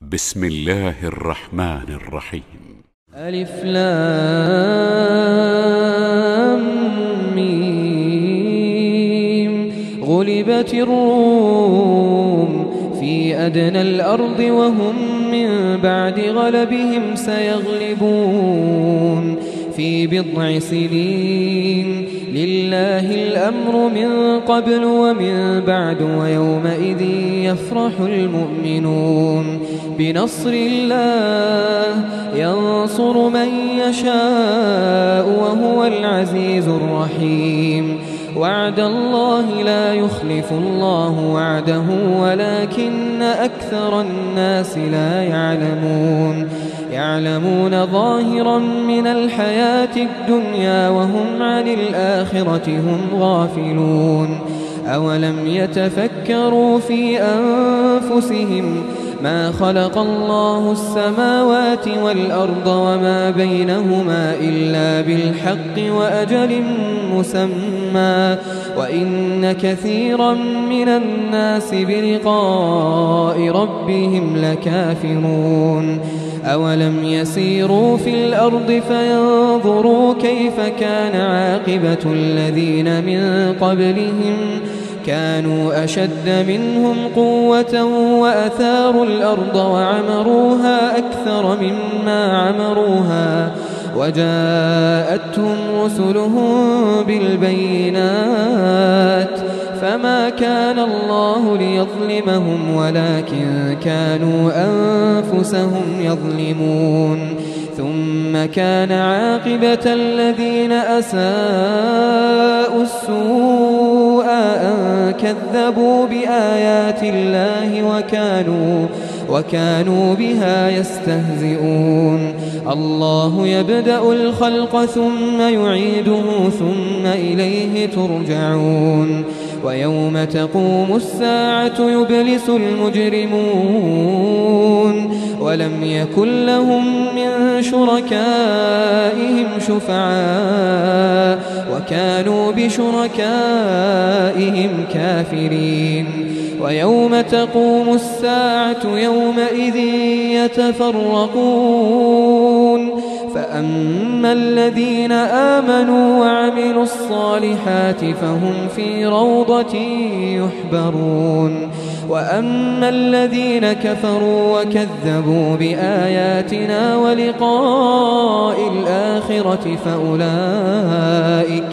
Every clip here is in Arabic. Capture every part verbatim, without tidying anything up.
بسم الله الرحمن الرحيم. ألف لام ميم. غلبت الروم في أدنى الأرض وهم من بعد غلبهم سيغلبون في بضع سنين. لله الأمر من قبل ومن بعد ويومئذ يفرح المؤمنون بنصر الله ينصر من يشاء وهو العزيز الرحيم. وعد الله لا يخلف الله وعده ولكن أكثر الناس لا يعلمون يعلمون ظاهرا من الحياة الدنيا وهم عن الآخرة هم غافلون. أولم يتفكروا في أنفسهم ما خلق الله السماوات والأرض وما بينهما إلا بالحق وأجل مسمى وإن كثيرا من الناس بلقاء ربهم لكافرون. أولم يسيروا في الأرض فينظروا كيف كان عاقبة الذين من قبلهم كانوا أشد منهم قوة وأثاروا الأرض وعمروها أكثر مما عمروها وجاءتهم رسلهم بالبينات فما كان الله ليظلمهم ولكن كانوا أنفسهم يظلمون. ثم كان عاقبة الذين أساءوا السوء أن كذبوا بآيات الله وكانوا وكانوا بها يستهزئون. الله يبدأ الخلق ثم يعيده ثم إليه ترجعون. ويوم تقوم الساعة يبلس المجرمون ولم يكن لهم من شركائهم شفعاء وكانوا بشركائهم كافرين. ويوم تقوم الساعة يومئذ يتفرقون فأما الذين آمنوا وعملوا الصالحات فهم في روضة يحبرون وأما الذين كفروا وكذبوا بآياتنا ولقاء الآخرة فأولئك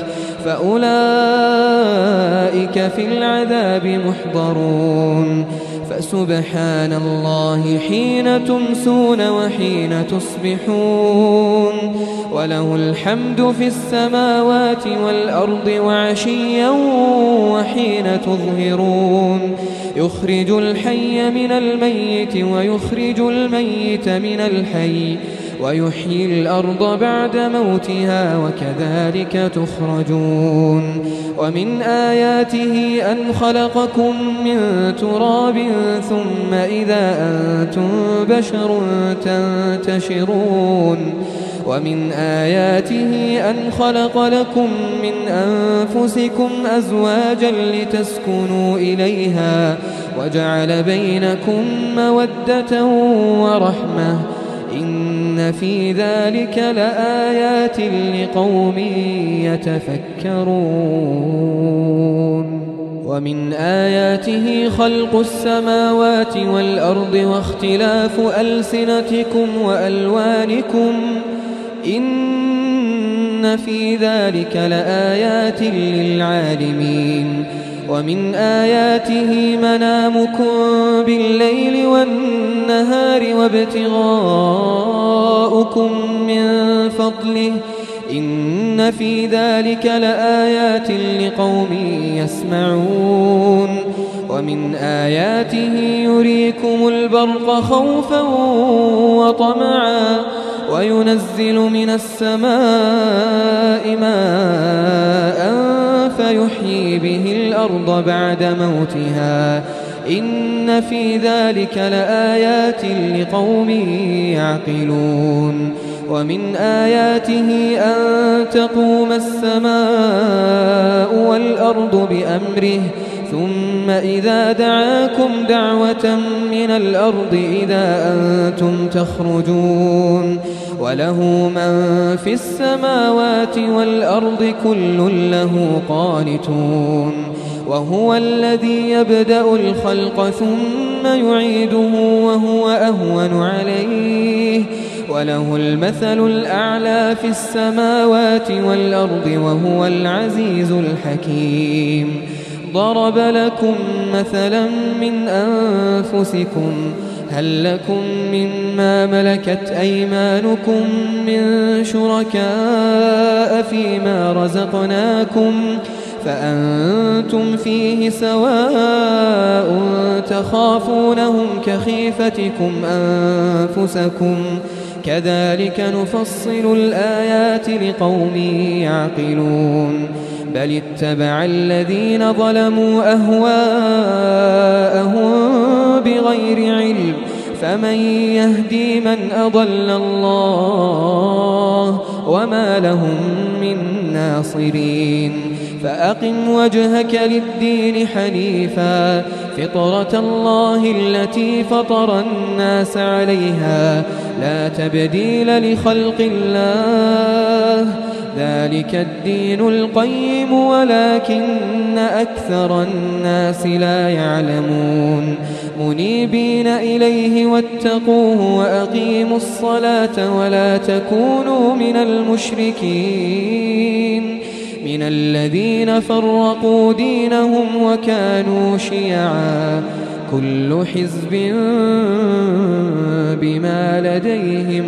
فأولئك في العذاب محضرون. فسبحان الله حين تمسون وحين تصبحون وله الحمد في السماوات والأرض وعشيا وحين تظهرون. يخرج الحي من الميت ويخرج الميت من الحي ويحيي الأرض بعد موتها وكذلك تخرجون. ومن آياته أن خلقكم من تراب ثم إذا أنتم بشر تنتشرون. ومن آياته أن خلق لكم من أنفسكم أزواجا لتسكنوا إليها وجعل بينكم مودة ورحمة إن في ذلك لآيات لقوم يتفكرون. ومن آياته خلق السماوات والأرض واختلاف ألسنتكم وألوانكم إن في ذلك لآيات للعالمين. ومن آياته منامكم بالليل والنهار وابتغاؤكم من فضله إن في ذلك لآيات لقوم يسمعون. ومن آياته يريكم البرق خوفا وطمعا وينزل من السماء ماء فيحيي به الأرض بعد موتها إن في ذلك لآيات لقوم يعقلون. ومن آياته أن تقوم السماء والأرض بأمره ثم ثم إذا دعاكم دعوة من الأرض إذا أنتم تخرجون وله من في السماوات والأرض كل له قانتون وهو الذي يبدأ الخلق ثم يعيده وهو أهون عليه وله المثل الأعلى في السماوات والأرض وهو العزيز الحكيم ضرب لكم مثلا من أنفسكم هل لكم مما ملكت أيمانكم من شركاء فيما رزقناكم فأنتم فيه سواء تخافونهم كخيفتكم أنفسكم كذلك نفصل الآيات لقوم يعقلون بل اتبع الذين ظلموا أهواءهم بغير علم فمن يهدي من أضل الله وما لهم من ناصرين فأقم وجهك للدين حنيفا فطرة الله التي فطر الناس عليها لا تبديل لخلق الله ذلك الدين القيم ولكن أكثر الناس لا يعلمون منيبين إليه واتقوه وأقيموا الصلاة ولا تكونوا من المشركين من الذين فرقوا دينهم وكانوا شيعا كل حزب بما لديهم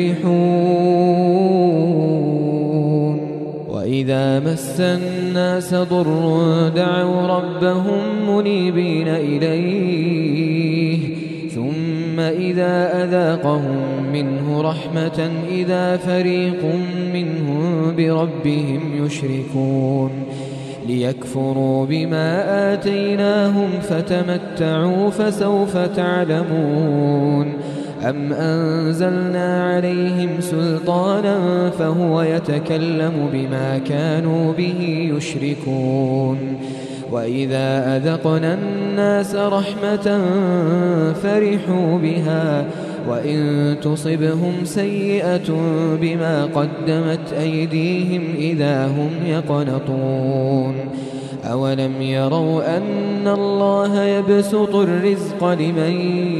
فرحون وإذا مس الناس ضر دعوا ربهم منيبين إليه ثم إذا أذاقهم منه رحمة إذا فريق منهم بربهم يشركون ليكفروا بما آتيناهم فتمتعوا فسوف تعلمون أم أنزلنا عليهم سلطانا فهو يتكلم بما كانوا به يشركون وإذا أذقنا الناس رحمة فرحوا بها وإن تصبهم سيئة بما قدمت أيديهم إذا هم يقنطون أولم يروا أن الله يبسط الرزق لمن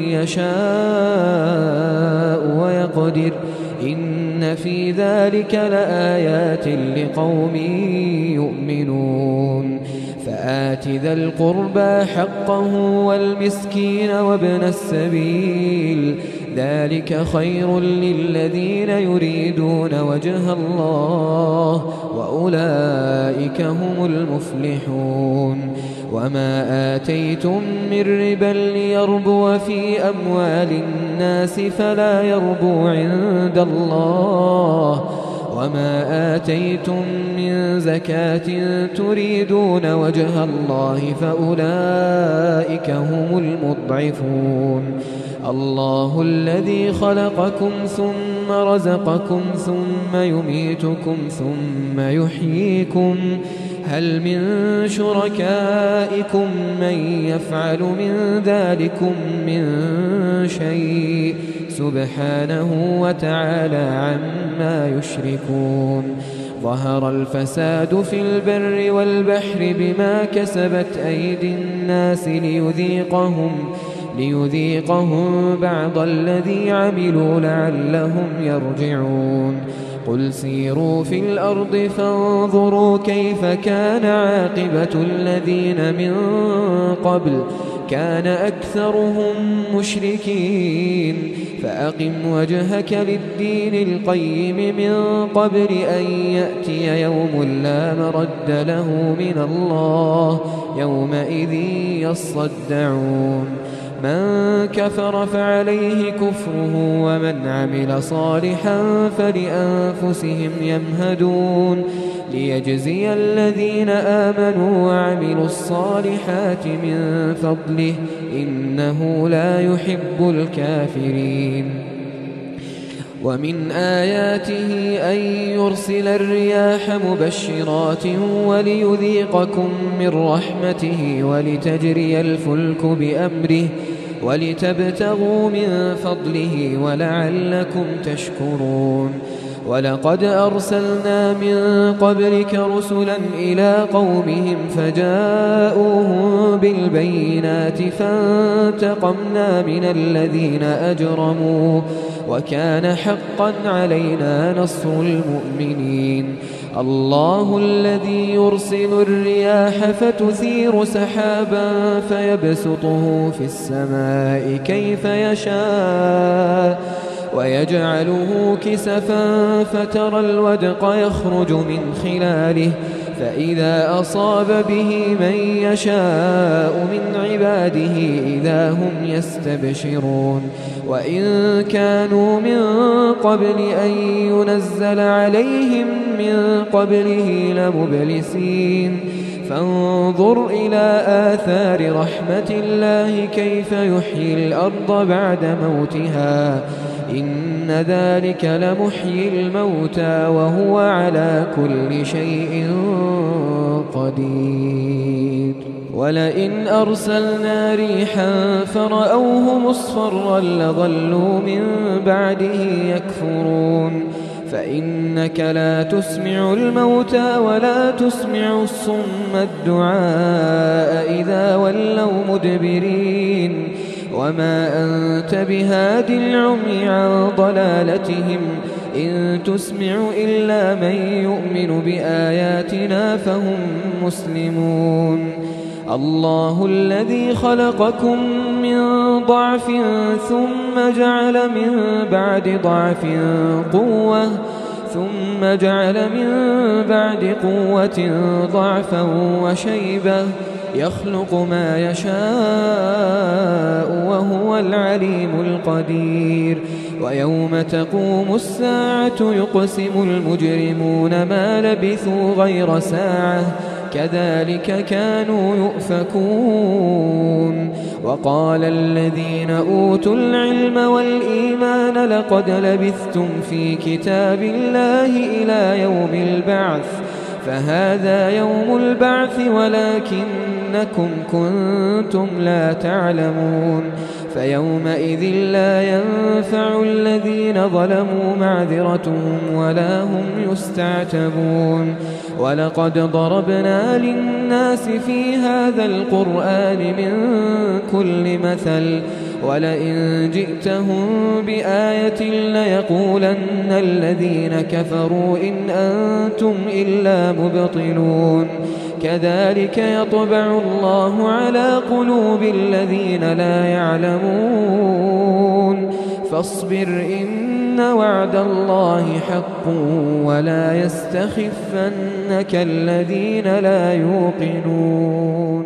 يشاء ويقدر إن في ذلك لآيات لقوم يؤمنون فآت ذا القربى حقه والمسكين وابن السبيل ذلك خير للذين يريدون وجه الله وأولئك هم المفلحون وما آتيتم من ربا ليربو في أموال الناس فلا يربو عند الله وما آتيتم من زكاة تريدون وجه الله فأولئك هم المضعفون الله الذي خلقكم ثم رزقكم ثم يميتكم ثم يحييكم هل من شركائكم من يفعل من ذلكم من شيء سبحانه وتعالى عما يشركون ظهر الفساد في البر والبحر بما كسبت أيدي الناس ليذيقهم ليذيقهم بعض الذي عملوا لعلهم يرجعون قل سيروا في الأرض فانظروا كيف كان عاقبة الذين من قبل كان أكثرهم مشركين فأقم وجهك للدين القيم من قبل أن يأتي يوم لا مرد له من الله يومئذ يصدعون من كفر فعليه كفره ومن عمل صالحا فلأنفسهم يمهدون ليجزي الذين آمنوا وعملوا الصالحات من فضله إنه لا يحب الكافرين ومن آياته أن يرسل الرياح مبشرات وليذيقكم من رحمته ولتجري الفلك بأمره ولتبتغوا من فضله ولعلكم تشكرون ولقد أرسلنا من قبلك رسلا إلى قومهم فجاءوهم بالبينات فانتقمنا من الذين أجرموا وكان حقا علينا نصر المؤمنين الله الذي يرسل الرياح فتثير سحابا فيبسطه في السماء كيف يشاء ويجعله كسفا فترى الودق يخرج من خلاله فإذا أصاب به من يشاء من عباده إذا هم يستبشرون وإن كانوا من قبل أن ينزل عليهم من قبله لمبلسين فانظر إلى آثار رحمة الله كيف يحيي الأرض بعد موتها إن ذلك لمحيي الموتى وهو على كل شيء قدير ولئن أرسلنا ريحا فرأوه مصفرا لظلوا من بعده يكفرون فإنك لا تسمع الموتى ولا تسمع الصم الدعاء إذا ولوا مدبرين وما أنت بهاد العمي عن ضلالتهم إن تسمع إلا من يؤمن بآياتنا فهم مسلمون الله الذي خلقكم من ضعف ثم جعل من بعد ضعف قوة ثم جعل من بعد قوة ضعفا وشيبة يخلق ما يشاء وهو العليم القدير ويوم تقوم الساعة يقسم المجرمون ما لبثوا غير ساعة كذلك كانوا يؤفكون وقال الذين أوتوا العلم والإيمان لقد لبثتم في كتاب الله إلى يوم البعث فهذا يوم البعث ولكنكم كنتم لا تعلمون فيومئذ لا ينفع الذين ظلموا معذرتهم ولا هم يستعتبون ولقد ضربنا للناس في هذا القرآن من كل مثل ولئن جئتهم بآية ليقولن الذين كفروا إن أنتم إلا مبطلون كذلك يطبع الله على قلوب الذين لا يعلمون فاصبر إن وعد الله حق ولا يستخفنك الذين لا يوقنون